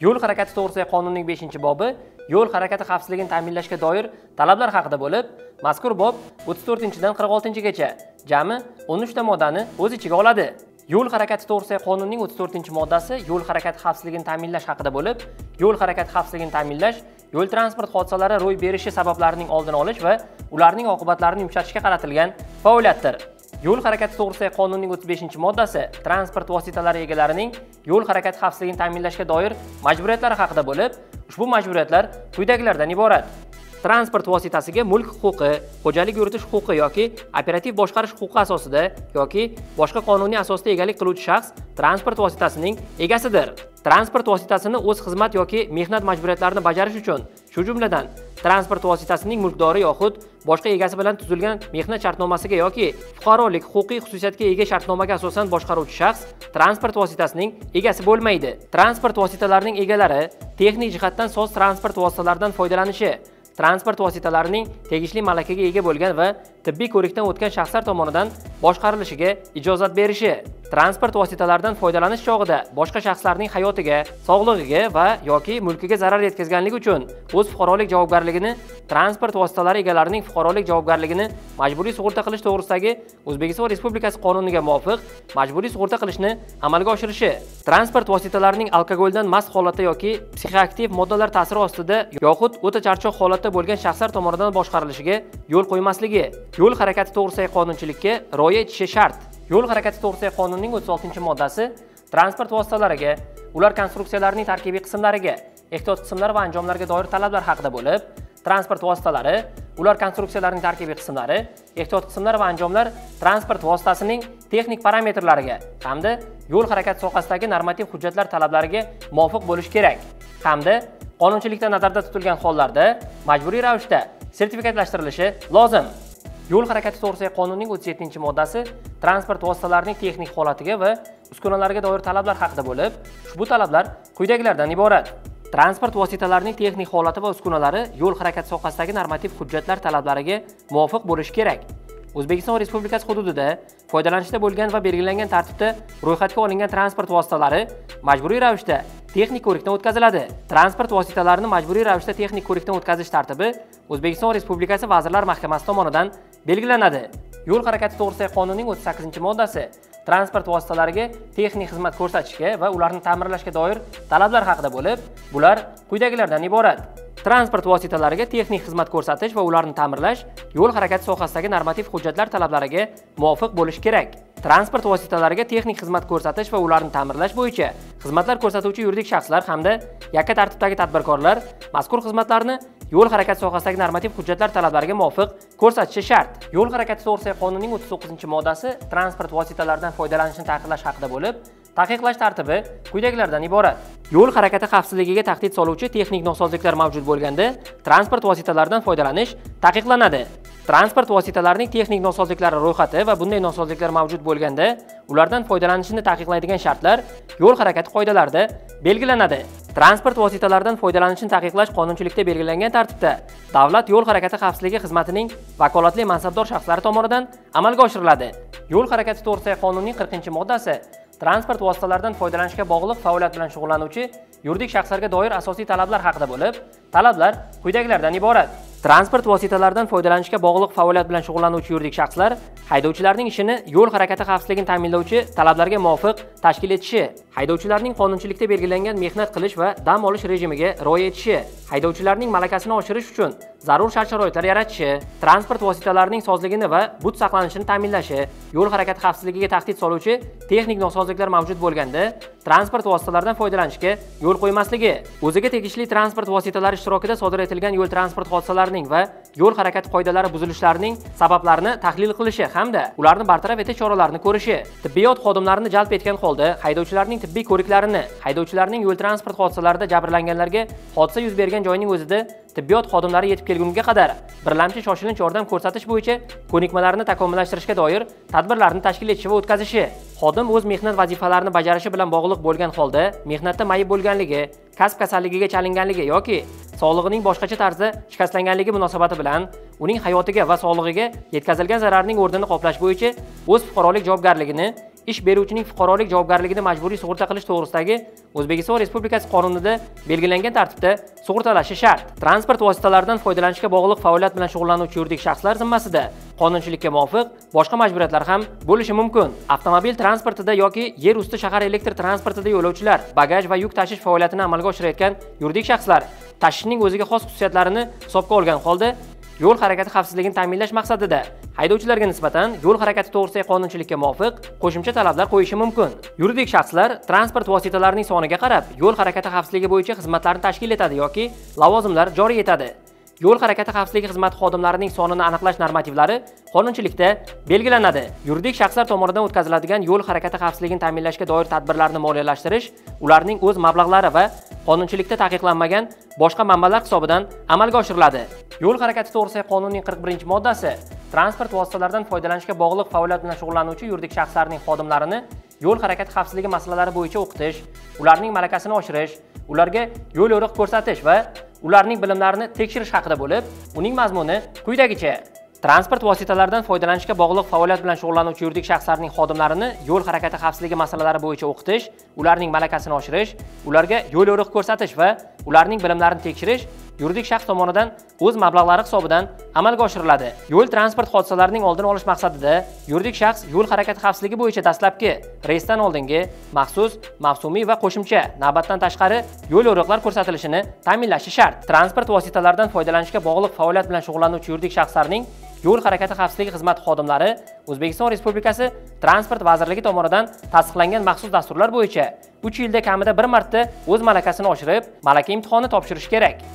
Yo'l harakati to'g'risidagi qonunning 5-bobi yo'l harakati xavfsizligini ta'minlashga doir talablar haqida bo'lib, mazkur bob 34-dan 46-gacha jami 13 ta moddani o'z ichiga oladi. Yo'l harakati to'g'risidagi qonunning 34-moddasi yo'l harakati xavfsizligini ta'minlash haqida bo'lib, yo'l harakati xavfsizligini ta'minlash yo'l transport hodisalari ro'y berishi sabablarining oldini olish va ularning oqibatlarini yumshatishga qaratilgan faoliyatdir. Yo'l harakati to'g'risidagi qonunning 35-moddasi transport vositalari egalarining yo'l harakati xavfsizligini ta'minlashga doir majburiyatlari haqida bo'lib, ushbu majburiyatlar quyidagilardan iborat. Transport vositasiga mulk huquqi, xo'jalik yuritish huquqi yoki operativ boshqarish huquqi asosida yoki boshqa qonuniy asosda egalik qiluvchi shaxs transport vositasining egasidir. Transport vositasini o'z xizmat yoki mehnat majburiyatlarini bajarish uchun, shu jumladan transport vositasining mulkdori yoxud boshqa egasi bilan tuzilgan mehnat shartnomasiga yoki fuqarolik huquqiy xususiyatga ega shartnomaga asosan boshqaruvchi shaxs transport vositasining egasi bo'lmaydi. Transport vositalarining egalari texnik jihatdan soz transport vositalaridan foydalanishi, transport vositalarining tegishli malakaga ega bo'lgan va tibbiy ko'rikdan o'tgan shaxslar tomonidan boshqarilishiga ijozat berishi, transport vositalaridan foydalanish chog'ida boshqa shaxslarning hayotiga, sog'lig'iga va yoki mulkiga zarar yetkazganligi uchun o'z fuqarolik javobgarligini, transport vositalari egalarining fuqarolik javobgarligini majburiy sug'urta qilish to'g'risidagi O'zbekiston Respublikasi qonuniga muvofiq majburiy sug'urta qilishni amalga oshirishi, transport vositalarining alkogoldan mast holatda yoki psixoaktiv moddalar ta'siri ostida yoxud o'ta charchoq holatda bo'lgan shaxslar tomonidan boshqarilishiga yo'l qo'ymasligi, yo'l harakati to'g'risidagi qonunchilikka rioya etishi shart. Yo'l harakati to'g'risidagi qonunning 36-moddasi transport vositalariga, ular konstruksiyalarining tarkibiy qismlariga, ehtiyot qismlari va anjomlariga doir talablar haqida bo'lib, transport vositalari, ular konstruksiyalarining tarkibiy qismlari, ehtiyot qismlari va anjomlar transport vositasining texnik parametrlariga hamda yo'l harakati sohasidagi normativ hujjatlar talablariga muvofiq bo'lishi kerak hamda qonunchilikda nazarda tutilgan hollarda majburiy ravishda sertifikatlashtirilishi lozim. Yo'l harakati to'g'risidagi qonunning 37-moddasi transport vositalarining texnik holatiga va uskunalariga doir talablar haqida bo'lib, ushbu talablar quyidagilardan iborat. Transport vositalarining texnik holati va uskunalari yo'l harakati sohasidagi normativ hujjatlar talablariga muvofiq bo'lishi kerak. O'zbekiston Respublikasi hududida foydalanishda bo'lgan va belgilangan tartibda ro'yxatga olingan transport vositalari majburiy ravishda texnik ko'rikdan o'tkaziladi. Transport vositalarini majburiy ravishda texnik ko'rikdan o'tkazish tartibi O'zbekiston Respublikasi Vazirlar Mahkamasi tomonidan belgilanadi. Yo'l harakati to'g'risidagi qonunning 38-moddasi transport vositalariga texnik xizmat ko'rsatishga va ularni ta'mirlashga doir talablar haqida bo'lib, bular quyidagilardan iborat. Transport vositalariga texnik xizmat ko'rsatish va ularni ta'mirlash yo'l harakati sohasidagi normativ hujjatlar talablariga muvofiq bo'lishi kerak. Transport vositalariga texnik xizmat ko'rsatish va ularni ta'mirlash bo'yicha xizmatlar ko'rsatuvchi yuridik shaxslar hamda yakka tartibdagi tadbirkorlar mazkur xizmatlarni yo'l harakati sohasidagi normativ hujjatlar talablariga muvofiq ko'rsatishi shart. Yo'l harakati to'g'risidagi qonunning 39-moddasi transport vositalaridan foydalanishni taqiqlash haqida bo'lib, taqiqlash tartibi quyidagilardan iborat. Yo'l harakati xavfsizligiga tahdid soluvchi texnik nosozliklar mavjud bo'lganda transport vositalaridan foydalanish taqiqlanadi. Transport vositalarining texnik nosozliklari ro'yxati va bunday nosozliklar mavjud bo'lganda ulardan foydalanishni taqiqlaydigan shartlar yo'l harakati qoidalarida belgilanadi. Transport vositalaridan foydalanishni taqiqlash qonunchilikda belgilangan tartibda davlat yo'l harakati xavfsizligi xizmatining vakolatli mansabdor shaxslari tomonidan amalga oshiriladi. Yo'l harakati to'g'risidagi qonunning 40-moddasi transport vositalaridan foydalanishga bog'liq faoliyat bilan shug'ullanuvchi yuridik shaxslarga doir asosiy talablar haqida bo'lib, talablar quyidagilardan iborat. Transport vositalaridan foydalanishga bog'liq faoliyat bilan shug'ullanuvchi yuridik shaxslar haydovchilarning ishini yo'l harakati xavfsizligini ta'minlovchi talablarga muvofiq tashkil etishi, haydovchilarning qonunchilikda belgilangan mehnat qilish va dam olish rejimiga rioya etishi, haydovchilarning malakasini oshirish uchun zarur shart-sharoitlar yaratishi, transport vositalarining sozligini va but saqlanishini ta'minlashi, yo'l harakati xavfsizligiga tahdid soluvchi texnik nosozliklar mavjud bo'lganda transport vositalaridan foydalanishga yo'l qo'ymasligi, o'ziga tegishli transport vositalari ishtirokida sodir etilgan yo'l transport hodisalarining va yo'l harakati qoidalari buzilishlarining sabablarini tahlil qilishi hamda ularni bartaraf etish choralarini ko'rishi, tibbiyot xodimlarini jalb etgan holda haydovchilarning tibbiy ko'riklarini, haydovchilarning yo'l transport hodisalarida jabrlanganlarga hodisa yuz bergan joyning o'zida tibbiyot xodimlari yetib kelgunga qadar birlamchi shoshilinch yordam ko'rsatish bo'yicha ko'nikmalarni takomillashtirishga doir tadbirlarni tashkil etishi va o'tkazishi, xodim o'z mehnat vazifalarini bajarishi bilan bog'liq bo'lgan holda mehnatda mayib bo'lganligi, kasb kasalligiga chalinganligi yoki sog'lig'ining boshqacha tarzda shikastlanganligi munosabati bilan uning hayotiga va sog'lig'iga yetkazilgan zararning o'rnini qoplash bo'yicha o'z fuqarolik javobgarligini ish beruvchining fuqarolik javobgarligini majburiy sug'urta qilish to'g'risidagi O'zbekiston Respublikasi qonunida belgilangan tartibda sug'urtalashi shart. Transport vositalaridan foydalanishga bog'liq faoliyat bilan shug'ullanuvchi yuridik shaxslar zimmasida qonunchilikka muvofiq boshqa majburiyatlar ham bo'lishi mumkin. Avtomobil transportida yoki yer usti shahar elektr transportida yo'lovchilar, bagaj va yuk tashish faoliyatini amalga oshirayotgan yuridik shaxslar tashishning o'ziga xos xususiyatlarini hisobga olgan holda yo'l harakati xavfsizligini ta'minlash maqsadida haydovchilarga nisbatan yo'l harakati to'g'risidagi qonunchilikka muvofiq qo'shimcha talablar qo'yishi mumkin. Yuridik shaxslar transport vositalarining soniga qarab yo'l harakati xavfsizligi bo'yicha xizmatlarni tashkil etadi yoki lavozimlar joriy etadi. Yo'l harakati xavfsizligi xizmati xodimlarining sonini aniqlash normativlari qonunchilikda belgilanadi. Yuridik shaxslar tomonidan o'tkaziladigan yo'l harakati xavfsizligini ta'minlashga doir tadbirlarni moliyalashtirish ularning o'z mablag'lari va qonunchilikda taqiqlanmagan boshqa manbalar hisobidan amalga oshiriladi. Yo'l harakati to'g'risidagi qonunning 41-moddasi transport vositalaridan foydalanishga bog'liq faoliyat bilan shug'ullanuvchi yuridik shaxslarning xodimlarini yo'l harakati xavfsizligi masalalari bo'yicha o'qitish, ularning malakasini oshirish, ularga yo'l yo'riq ko'rsatish va ularning bilimlarini tekshirish haqida bo'lib, uning mazmuni quyidagicha: transport vositalaridan foydalanishga bog'liq faoliyat bilan shug'ullanuvchi yuridik shaxslarning xodimlarini yo'l harakati xavfsizligi masalalari bo'yicha o'qitish, ularning malakasini oshirish, ularga yo'l yo'riq ko'rsatish va ularning bilimlarini tekshirish yuridik shaxs tomonidan o'z mablag'lari hisobidan amalga oshiriladi. Yo'l transport hodisalarining oldini olish maqsadida yuridik shaxs yo'l harakati xavfsizligi bo'yicha dastlabki reysdan oldingi maxsus, mavsumiy va qo'shimcha navbatdan tashqari yo'l yo'riqlar ko'rsatilishini ta'minlashi shart. Transport vositalaridan foydalanishga bog'liq faoliyat bilan shug'ullanuvchi yuridik shaxslarning yo'l harakati xavfsizligi xizmati xodimlari O'zbekiston Respublikasi Transport vazirligi tomonidan tasdiqlangan maxsus dasturlar bo'yicha 3 yilda kamida bir marta o'z malakasini oshirib, malaka imtihoni topshirish kerak.